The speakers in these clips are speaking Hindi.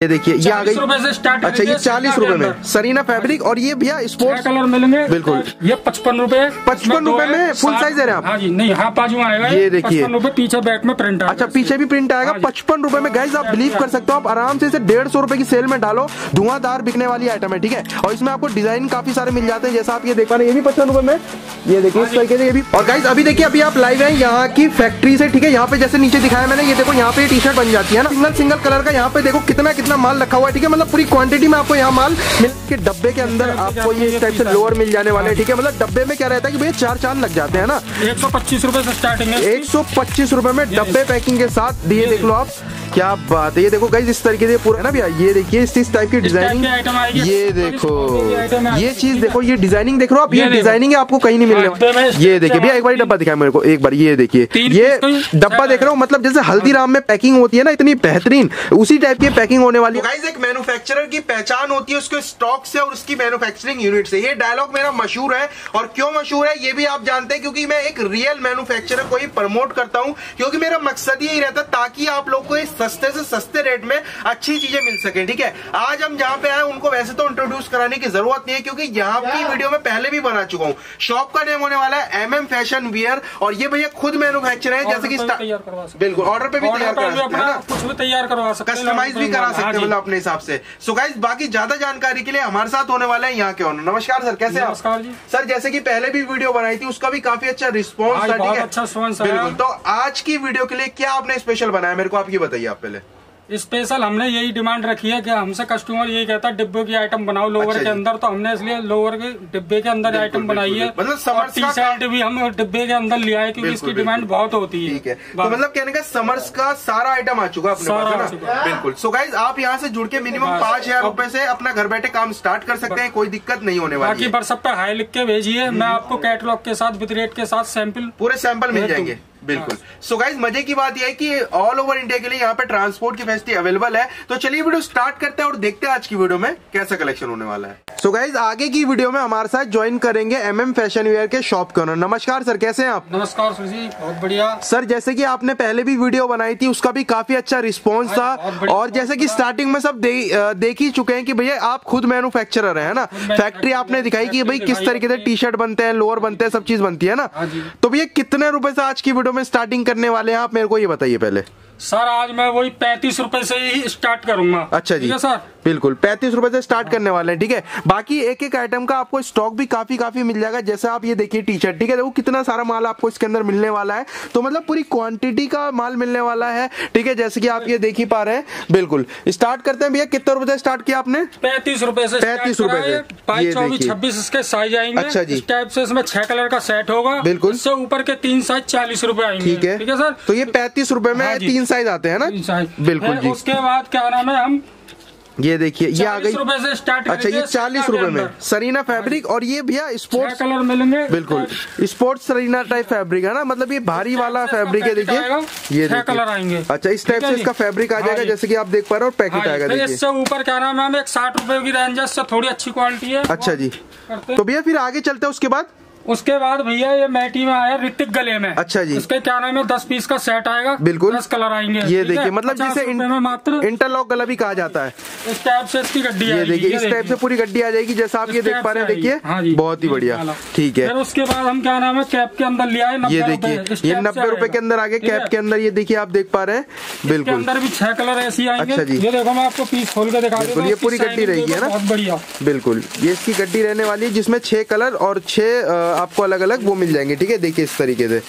ये देखिए ये आ गई। से स्टार्ट। अच्छा ये 40 रुपए में सरीना फैब्रिक। और ये भैया स्पोर्ट्स कलर मिलेंगे बिल्कुल। ये 55 रुपए। 55 रुपए में फुल साइज है आप। हाँ जी, नहीं हाफ बाजू आएगा। ये देखिए 55 रुपए, पीछे बैक में प्रिंट। अच्छा पीछे भी प्रिंट आएगा। 55 रुपए में गाइस आप बिलीव कर सकते हो, आप आराम से इसे 150 रुपए की सेल में डालो, धुआंधार बिकने वाली आइटम है, ठीक है। और इसमें आपको डिजाइन काफी सारे मिल जाते हैं, जैसा आप ये देख पा रहे हैं, ये भी 55 रुपए में। ये देखिए इस तरीके से ये भी। और गाइस अभी देखिए अभी आप लाइव हैं यहाँ की फैक्ट्री से, ठीक है। यहाँ पे जैसे नीचे दिखाया मैंने, ये देखो यहाँ पे टी शर्ट बन जाती है ना, सिंगल कलर का। यहाँ पे देखो कितना माल रखा हुआ है, ठीक है। मतलब पूरी क्वांटिटी में आपको यहाँ माल मिल के डब्बे के अंदर आपको ये इस टाइप से लोअर मिल जाने वाले हैं, ठीक है। मतलब डब्बे में क्या रहता है कि भैया 4 चांद लग जाते हैं ना। 125 रुपए से स्टार्टिंग है। 125 रुपए में डब्बे पैकिंग के साथ दिए, देख लो आप, क्या बात है। ये देखो गाइस इस तरीके से पूरा है ना भैया। ये देखिए इस टाइप की डिजाइनिंग, ये देखो ये चीज देखो, ये डिजाइनिंग देख लो आप, ये डिजाइनिंग है आपको कहीं नहीं मिलने वाली। ये देखिए भैया एक बार डब्बा दिखाया मेरे को एक बार, ये देखिए ये डब्बा देख रहा हूँ, मतलब जैसे हल्दीराम में पैकिंग होती है ना इतनी बेहतरीन, उसी टाइप की पैकिंग होने वाली है। गाइस एक मैन्युफैक्चरर की पहचान होती है उसके स्टॉक से और उसकी मैन्युफैक्चरिंग यूनिट से। ये डायलॉग मेरा मशहूर है, और क्यों मशहूर है ये भी आप जानते हैं, क्योंकि मैं एक रियल मैन्युफैक्चरर को ही प्रमोट करता हूँ, क्योंकि मेरा मकसद यही रहता ताकि आप लोग को सस्ते से सस्ते रेट में अच्छी चीजें मिल सके, ठीक है। आज हम जहां पे आए उनको वैसे तो इंट्रोड्यूस कराने की जरूरत नहीं है, क्योंकि यहाँ की वीडियो में पहले भी बना चुका हूँ। शॉप का नेम होने वाला है MM फैशन वियर, और ये भैया खुद मैन्युफैक्चर है, जैसे कि बिल्कुल ऑर्डर पे भी तैयार करा सकते हैं, कुछ भी तैयार करवा सकते हैं, कस्टमाइज भी करा सकते हैं, मतलब अपने हिसाब से। सो गाइस बाकी ज्यादा जानकारी के लिए हमारे साथ होने वाला है यहाँ के ओनर। नमस्कार सर, कैसे हैं आप? सर जैसे कि पहले भी वीडियो बनाई थी उसका भी काफी अच्छा रिस्पॉन्स था, ठीक है। अच्छा बिल्कुल। तो आज की वीडियो के लिए क्या आपने स्पेशल बनाया मेरे को आप ये बताइए आप पहले। स्पेशल हमने यही डिमांड रखी है कि हमसे कस्टमर यही कहता है डिब्बे की आइटम बनाओ लोअर के अंदर, तो हमने इसलिए लोअर के डिब्बे के अंदर आइटम बनाई है। मतलब टी शर्ट भी हम डिब्बे के अंदर लिया है, क्योंकि इसकी डिमांड बहुत होती है, ठीक है। तो मतलब कहने का समर्स का सारा आइटम आ चुका अपने पास ना, बिल्कुल। सो गाइज आप यहाँ से जुड़ के मिनिमम 5000 रुपए से अपना घर बैठे काम स्टार्ट कर सकते हैं, कोई दिक्कत नहीं होने वाली। बाकी व्हाट्सएप पे हाई लिख के भेजिए, मैं आपको कैटलॉग के साथ विद रेट के साथ सैंपल पूरे सैंपल मिल जाएंगे, बिल्कुल। सो गाइज मजे की बात यह है कि ऑल ओवर इंडिया के लिए यहाँ पे ट्रांसपोर्ट की फैसिलिटी अवेलेबल है। तो चलिए वीडियो स्टार्ट करते हैं और देखते हैं आज की वीडियो में कैसा कलेक्शन होने वाला है। सो गाइज आगे की वीडियो में हमारे साथ ज्वाइन करेंगे MM फैशन वियर के शॉप के ओनर। नमस्कार सर, कैसे हैं आप? नमस्कार सर जी, बहुत बढ़िया सर। जैसे कि आपने पहले भी वीडियो बनाई थी उसका भी काफी अच्छा रिस्पॉन्स था, और जैसे कि स्टार्टिंग में सब देख ही चुके हैं कि भैया आप खुद मैन्युफैक्चरर है ना, फैक्ट्री आपने दिखाई कि भाई किस तरीके से टी शर्ट बनते हैं, लोअर बनते हैं, सब चीज बनती है ना। तो भैया कितने रुपए से आज की वीडियो में स्टार्टिंग करने वाले हैं आप, मेरे को ये बताइए पहले। सर आज मैं वही 35 रुपए से ही स्टार्ट करूंगा। अच्छा जी, सर बिल्कुल 35 रुपए से स्टार्ट करने वाले हैं, ठीक है। बाकी एक एक आइटम का आपको स्टॉक भी काफी मिल जाएगा। जैसे आप ये देखिए टी शर्ट, ठीक है, देखो कितना सारा माल आपको इसके अंदर मिलने वाला है, तो मतलब पूरी क्वांटिटी का माल मिलने वाला है, ठीक है। जैसे कि आप ये देख ही पा रहे हैं, बिल्कुल। स्टार्ट करते हैं भैया, कितने रुपए से स्टार्ट किया आपने? 35 रुपए से। 35 रुपए से 22, 24, 26 इसके साइज आएंगे। अच्छा जी, इस टाइप से इसमें 6 कलर का सेट होगा, बिल्कुल। इससे ऊपर के 3 साइज 40 रुपए आएंगे, ठीक है, ठीक है सर। तो ये 35 रुपए में 3 साइज आते हैं ना, बिल्कुल जी। उसके बाद क्या नाम है, हम ये देखिए ये आ गई। 40 रुपए से स्टार्ट। अच्छा ये 40 रुपए में सरीना फैब्रिक, और ये भैया स्पोर्ट्स कलर मिलेंगे, बिल्कुल स्पोर्ट्स सरीना टाइप फैब्रिक है ना, मतलब ये भारी वाला फैब्रिक है। देखिए ये 6 कलर आएंगे। अच्छा इस टाइप से इसका फैब्रिक आ जाएगा, जैसे कि आप देख पा रहे हो, और पैकेट आएगा। देखिए इससे ऊपर क्या नाम है, हम एक 60 रुपए की रेंज है, इससे थोड़ी अच्छी क्वालिटी है। अच्छा जी, तो भैया फिर आगे चलते हैं। उसके बाद भैया ये मैटी में आया ऋतिक गले में। अच्छा जी, उसके क्या नाम है, 10 पीस का सेट आएगा, बिल्कुल 10 कलर आएंगे। ये देखिए मतलब जैसे मात्र इंटरलॉक गला भी कहा जाता है, इस टाइप से इसकी गड्डी। ये देखिए इस टाइप से पूरी गड्डी आ जाएगी, जैसा आप ये देख पा रहे हैं, देखिए बहुत ही बढ़िया, ठीक है। उसके बाद हम क्या नाम है, कैप के अंदर लिया है, ये देखिए ये 90 रुपए के अंदर आगे कैप के अंदर, ये देखिए आप देख पा रहे हैं, बिल्कुल अंदर भी 6 कलर ऐसी आएंगे। अच्छा जी, ये देखो मैं आपको पीस खोल के दिखा दूं, ये पूरी गड्डी रहेगी है ना, बहुत बढ़िया, बिल्कुल। ये इसकी गड्डी रहने वाली है, जिसमें 6 कलर और 6 आपको अलग अलग मिल जाएंगे, ठीक है। देखिए इस तरीके से,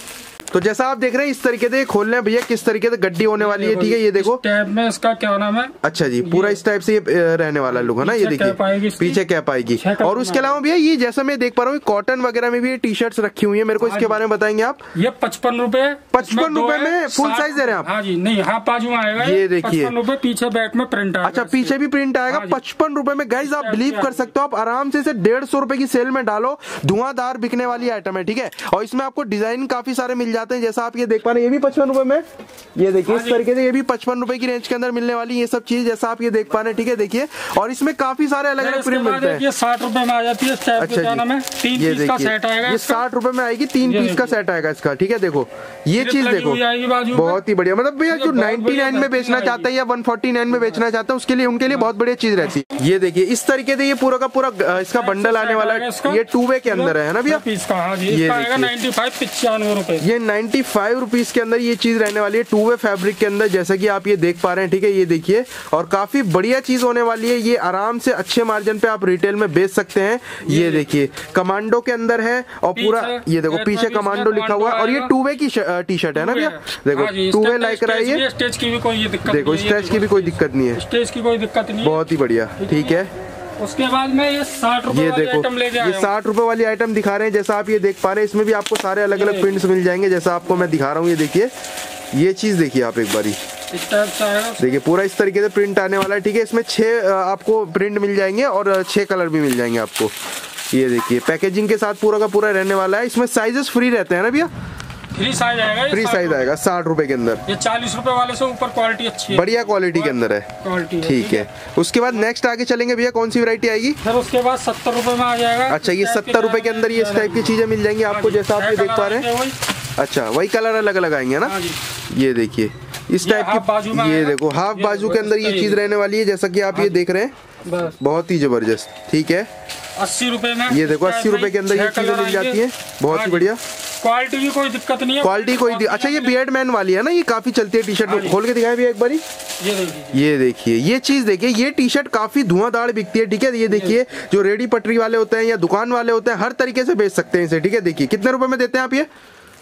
तो जैसा आप देख रहे हैं इस तरीके से खोलने हैं भैया, किस तरीके से गड्डी होने वाली है, ठीक है। ये देखो टैब में इसका क्या नाम है। अच्छा जी, पूरा इस टाइप से ये रहने वाला लुक है ना, ये देखिए पीछे कैप आएगी। और उसके अलावा भैया ये जैसा मैं देख पा रहा हूँ कॉटन वगैरह में भी टी शर्ट्स रखी हुई है, मेरे को इसके बारे में बताएंगे आप। ये 55 रुपए में फुल साइज दे रहे हैं आप? हाँ जी, नहीं हाफ बाजू आएगा, ये देखिए 55 रुपए, पीछे बैक में प्रिंट। अच्छा पीछे भी प्रिंट आएगा 55 रुपए में। गाइज आप बिलीव कर सकते हो, आप आराम से इसे 150 रुपए की सेल में डालो, धुआंधार बिकने वाली आइटम है, ठीक है। और इसमें आपको डिजाइन काफी सारे मिल जाते हैं। जैसा आप ये देख पा रहे हैं, ये भी 55 रुपए में, ये देखिए इस तरीके से ये भी 55 रुपए की रेंज के अंदर मिलने वाली ये सब चीज, जैसा आप ये देख पा रहे हैं, ठीक है। देखिए और इसमें काफी सारे अलग अलग प्रिंट मिलते हैं। ये 60 रुपए में आ जाती है। अच्छा जी, 3 पीस का सेट आएगा। ये 60 रुपए में आएगी, 3 पीस का सेट आएगा इसका, ठीक है। देखो ये चीज देखो बहुत ही बढ़िया, मतलब भैया जो 99 में बेचना चाहता है या 149 में बेचना चाहता है उसके लिए, उनके लिए बहुत बढ़िया चीज रहती है। ये देखिए इस तरीके से ये पूरा का पूरा इसका बंडल आने वाला है। ये 2 वे के अंदर है ना भैया, ये 95 रुपए, ये 95 रुपीज के अंदर ये चीज रहने वाली है 2 वे फैब्रिक के अंदर, जैसा कि आप ये देख पा रहे हैं, ठीक है। ये देखिए और काफी बढ़िया चीज होने वाली है। ये आराम से अच्छे मार्जिन पे आप रिटेल में बेच सकते हैं। ये देखिए कमांडो के अंदर है और पूरा ये देखो पीछे कमांडो लिखा हुआ है और ये 2 वे की टी शर्ट है ना भैया। देखो 2 वे लाइक रहा है ये, स्टेज की भी कोई दिक्कत, देखो स्ट्रेच की भी कोई दिक्कत नहीं है, स्टेज की कोई दिक्कत नहीं, बहुत ही बढ़िया, ठीक है। उसके बाद में ये 60 रुपए ये देखो ये 60 रुपए वाली आइटम दिखा रहे हैं, जैसा आप ये देख पा रहे हैं। इसमें भी आपको सारे अलग अलग प्रिंट्स मिल जाएंगे, जैसा आपको मैं दिखा रहा हूँ। ये देखिए ये चीज देखिए आप एक बारी, देखिए पूरा इस तरीके से प्रिंट आने वाला है, ठीक है। इसमें 6 आपको प्रिंट मिल जाएंगे और 6 कलर भी मिल जाएंगे आपको। ये देखिए पैकेजिंग के साथ पूरा का पूरा रहने वाला है। इसमें साइजेस फ्री रहते हैं ना भैया, फ्री साइज आएगा, फ्री साइज आएगा 60 रुपए के अंदर। ये 40 रुपए वाले से ऊपर क्वालिटी अच्छी है, बढ़िया क्वालिटी के अंदर है, क्वालिटी ठीक है। उसके बाद नेक्स्ट आगे चलेंगे भैया, कौन सी वैरायटी आएगी? सर उसके बाद 70 रुपए में आ जाएगा। अच्छा ये 70 रुपए के अंदर ये इस टाइप की चीजें मिल जाएंगी आपको, जैसा आप ये देख पा रहे हैं। अच्छा वही कलर अलग अलग आएंगे ना, ये देखिए इस टाइप की, ये देखो हाफ बाजू के अंदर ये चीज रहने वाली है, जैसा कि आप ये देख रहे हैं, बहुत ही जबरदस्त, ठीक है। 80 रुपए में, ये देखो 80 रुपए के अंदर ये चीजें मिल जाती है, बहुत ही बढ़िया। क्वालिटी की कोई दिक्कत नहीं है, क्वालिटी कोई अच्छा ये बियर्ड मैन वाली है ना, ये काफी चलती है टी शर्ट, खोल के दिखाएं भैया एक बारी। ये देखिए ये चीज देखिए, ये टी शर्ट काफी धुआंधार बिकती है, ठीक है। ये देखिए जो रेडी पटरी वाले होते हैं या दुकान वाले होते हैं, हर तरीके से बेच सकते हैं इसे, ठीक है। देखिए कितने रुपए में देते हैं आप ये?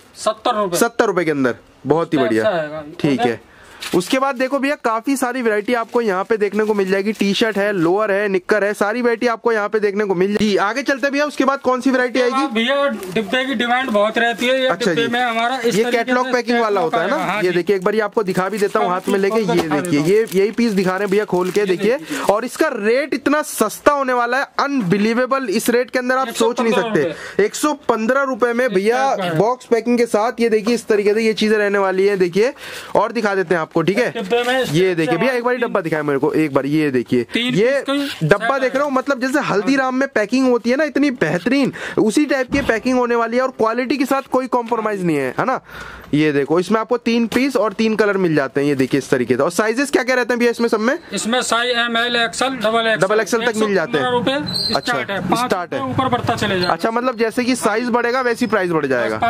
70 रुपए के अंदर, बहुत ही बढ़िया, ठीक है। उसके बाद देखो भैया काफी सारी वैरायटी आपको यहाँ पे देखने को मिल जाएगी। टी शर्ट है, लोअर है, निक्कर है, सारी वैरायटी आपको यहाँ पे देखने को मिल जाएगी। आगे चलते हैं भैया, उसके बाद कौन सी वैरायटी आएगी? भैया डिब्बे की डिमांड बहुत रहती है। ये अच्छा डिब्बे में हमारा ये कैटलॉग पैकिंग वाला होता है ना। ये देखिए एक बार आपको दिखा भी देता हूँ हाथ में लेके, ये देखिए ये यही पीस दिखा रहे हैं भैया खोल के, देखिए। और इसका रेट इतना सस्ता होने वाला है, अनबिलीवेबल। इस रेट के अंदर आप सोच नहीं सकते। 115 रुपए में भैया बॉक्स पैकिंग के साथ, ये देखिए इस तरीके से ये चीजें रहने वाली है। देखिए और दिखा देते हैं आपको, ठीक है। ये देखिए भैया एक बार डब्बा दिखाए मेरे को एक बार, ये देखिए ये डब्बा देख रहे हो, मतलब जैसे हल्दीराम में पैकिंग होती है ना, इतनी बेहतरीन उसी टाइप की पैकिंग होने वाली है और क्वालिटी के साथ कोई कॉम्प्रोमाइज नहीं है ना। ये देखो इसमें आपको 3 पीस और 3 कलर मिल जाते हैं, ये देखिए इस तरीके से। और साइजेस क्या क्या रहते हैं भैया इसमें सब में? इसमें size ML XL double XL तक मिल जाते हैं। अच्छा स्टार्ट है, ऊपर बढ़ता चलेगा। अच्छा मतलब जैसे कि साइज बढ़ेगा वैसी प्राइस बढ़ जाएगा,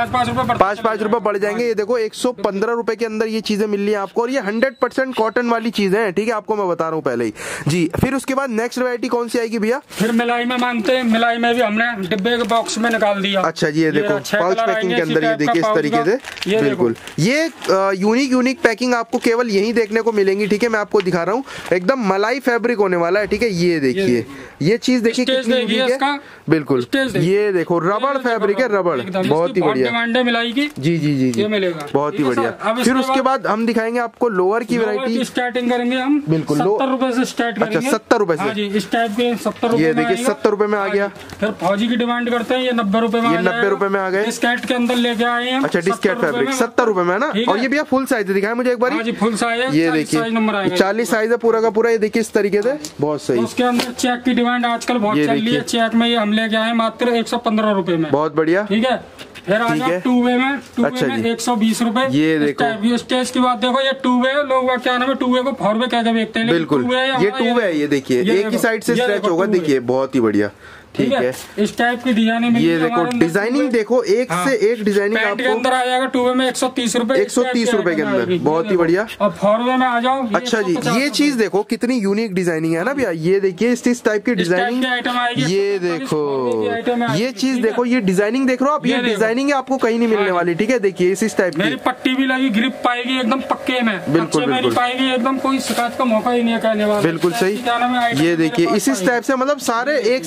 5 रुपए बढ़ जाएंगे। ये देखो 115 रुपए के अंदर ये चीजें मिल रही है आपको और ये 100% कॉटन वाली चीजें हैं, ठीक है। आपको मैं बता रहा हूँ पहले ही जी। फिर उसके बाद नेक्स्ट वैरायटी कौन सी आएगी भैया? फिर मिलाई में मांगते हैं, मिलाई में भी हमने डिब्बे के बॉक्स में निकाल दिया। अच्छा जी ये देखो पाउच पैकिंग के अंदर, ये देखिए इस तरीके से, बिल्कुल ये यूनिक पैकिंग आपको केवल यही देखने को मिलेंगी, ठीक है। मैं आपको दिखा रहा हूँ, एकदम मलाई फैब्रिक होने वाला है, ठीक है। ये देखिए ये चीज देखिए कितनी यूनिक है, बिल्कुल। ये देखो रबड़ फैब्रिक है, रबड़, बहुत ही बढ़िया मिलाई की, जी जी जी जी, बहुत ही बढ़िया। फिर उसके बाद हम दिखाएंगे आपको लोअर की वैरायटी, स्टार्टिंग करेंगे हम, बिल्कुल 70 रुपए से स्टार्ट करेंगे। अच्छा 70 रुपए से, इस टाइप के 70 रुपए, ये देखिए 70 रुपए में आ गया। फिर फौजी की डिमांड करते हैं, ये 90 रुपए में, ये 90 रुपए में आ गए। डिस्कैट के अंदर लेके आए हैं। अच्छा डिस्कैट फैब्रिक 70 रुपए में ना। और ये भैया फुल साइज दिखाया मुझे एक बार, फुल साइज, ये देखिए 40 साइज है पूरा का पूरा, ये देखिए इस तरीके से, बहुत सही। उसके अंदर चेक की डिमांड आजकल बहुत चल रही है, चेक में ये हम लेके आए मात्र 115 रुपए में, बहुत बढ़िया, ठीक है। फिर आ जाओ 2 वे में, 2 वे में 120 रुपए। ये देखो स्टेज की बात देखो, ये 2 वे लोग क्या नाम है, 2 वे को 4 वे कह के बेचते हैं, बिल्कुल। ये 2 वे है, ये देखिए एक ही साइड से स्ट्रेच होगा, देखिए बहुत ही बढ़िया, ठीक है। इस टाइप की डिजाइनिंग, ये देखो डिजाइनिंग देखो, एक से एक डिजाइनिंग आपको के अंदर आ जाएगा। 2 वे में 130 रुपए, 130 रुपए के अंदर, बहुत ही बढ़िया। और 4 वे में आ जाओ। अच्छा जी ये चीज देखो कितनी यूनिक डिजाइनिंग है ना भैया, ये देखिए इस टाइप की डिजाइनिंग, ये देखो ये चीज देखो, ये डिजाइनिंग देख रहे हो आप, ये डिजाइनिंग आपको कहीं नहीं मिलने वाली, ठीक है। देखिए इस टाइप की पट्टी भी लगी, ग्रिप पाएगी एकदम पक्के में, बिल्कुल बिल्कुल पाएगी एकदम, कोई शिकायत का मौका ही नहीं है कहने वाला, बिल्कुल सही। ये देखिए इसी टाइप से, मतलब सारे एक से एक डिजाइनिंग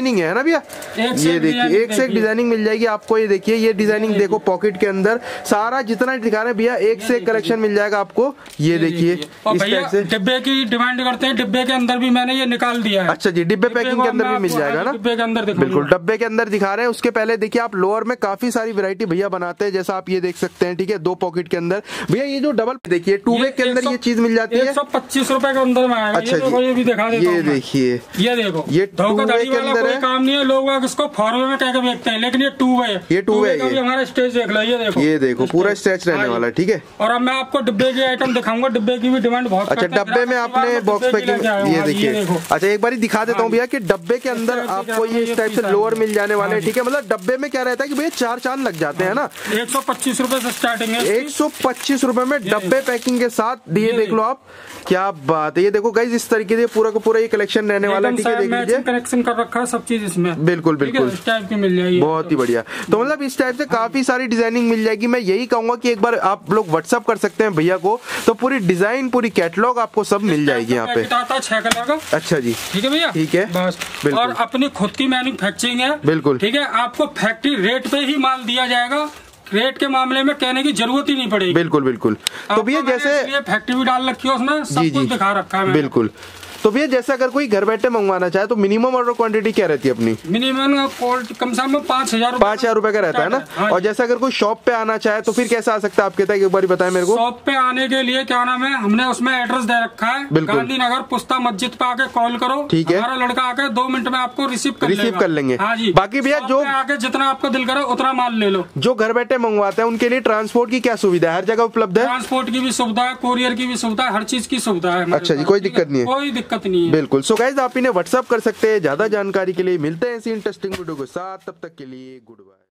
डिजाइनिंग है ना भैया, ये देखिए एक से एक डिजाइनिंग मिल जाएगी आपको। ये देखिए ये डिजाइनिंग देखो पॉकेट के अंदर सारा जितना दिखा रहे हैं भैया एक से एक कलेक्शन मिल जाएगा आपको। ये देखिए इस टाइप से डिब्बे की डिमांड करते हैं, डिब्बे के अंदर भी मैंने ये निकाल दिया है। अच्छा जी, डिब्बे पैकिंग के अंदर भी मिल जाएगा ना, डिब्बे के अंदर बिल्कुल डब्बे के अंदर दिखा रहे हैं। उसके पहले देखिए आप लोअर में काफी सारी वैरायटी भैया बनाते हैं, जैसा आप ये देख सकते हैं, ठीक है, 2 पॉकेट के अंदर भैया ये जो डबल देखिए 2 वे के अंदर ये चीज मिल जाती है 125 रुपए के अंदर में आएगा। अच्छा ये भी दिखा देता हूं, ये देखिए ये देखो ये 2 वे के अंदर है, काम नहीं है, लोग इसको 4 वे में कह के बेचते हैं, लेकिन ये 2 वे है। ये 2 वे है, हमारा स्टेज देख लो, ये देखो पूरा स्ट्रेच रहने वाला है, ठीक है। और अब मैं आपको डिब्बे की आइटम दिखाऊंगा, डिब्बे की भी डिमांड बहुत। अच्छा डब्बे में आपने बॉक्स पैकिंग, ये देखिए अच्छा एक बार दिखा देता हूँ भैया कि डब्बे के अंदर आपको ये इस टाइप से लोअर मिल जाने वाले हैं, ठीक है। मतलब डब्बे में क्या रहता है कि भैया 4 चांद लग जाते हैं ना। 125 रुपए से स्टार्टिंग है, 125 रुपए में डब्बे पैकिंग के साथ। ये देख लो आप, क्या बात है। ये देखो गाइस इस तरीके से पूरा का पूरा ये कलेक्शन रहने वाला है, ठीक है। देख लीजिए कलेक्शन कर रखा है सब चीज इसमें, बिल्कुल बिल्कुल इस टाइप की मिल जाएगी, बहुत ही बढ़िया। तो मतलब इस टाइप से काफी सारी डिजाइनिंग मिल जाएगी। मैं यही कहूंगा कि एक बार आप लोग व्हाट्सअप कर सकते हैं भैया को, तो पूरी डिजाइन पूरी कैटलॉग आपको सब मिल जाएगी यहाँ पे। 6 कलर का, अच्छा जी, ठीक है भैया, ठीक है बस। और अपनी खुद की मैन्युफैक्चरिंग है, बिल्कुल, ठीक है। आपको फैक्ट्री रेट पे ही माल दिया जाएगा, रेट के मामले में कहने की जरूरत ही नहीं पड़ेगी। बिल्कुल बिल्कुल। तो भैया जैसे फैक्ट्री भी डाल रखी है उसमें, सब कुछ दिखा रखा है, बिल्कुल। तो भैया जैसे अगर कोई घर बैठे मंगवाना चाहे तो मिनिमम ऑर्डर क्वांटिटी क्या रहती है अपनी? मिनिमम कम से कम 5,000 रुपए का रहता है ना। हाँ, और जैसे अगर कोई शॉप पे आना चाहे तो फिर कैसे आ सकता है आपके तक, एक बार बताएं मेरे को। शॉप पे आने के लिए क्या नाम है, हमने उसमें एड्रेस दे रखा है, गांधीनगर पुस्ता मस्जिद पे आके कॉल करो, ठीक है। हमारा लड़का आके 2 मिनट में आपको रिसीव कर लेंगे। हाँ जी। बाकी भैया जो आके जितना आपको दिल करे उतना माल ले लो। जो घर बैठे मंगवाते हैं उनके लिए ट्रांसपोर्ट की क्या सुविधा है? हर जगह उपलब्ध है, ट्रांसपोर्ट की भी सुविधा है, कोरियर की भी सुविधा है, हर चीज की सुविधा है। अच्छा जी, कोई दिक्कत नहीं है, कोई दिक्कत नहीं है, बिल्कुल। सो गाइस आप इन्हें व्हाट्सअप कर सकते हैं। ज्यादा जानकारी के लिए मिलते हैं ऐसी इंटरेस्टिंग वीडियो के साथ, तब तक के लिए गुड बाय।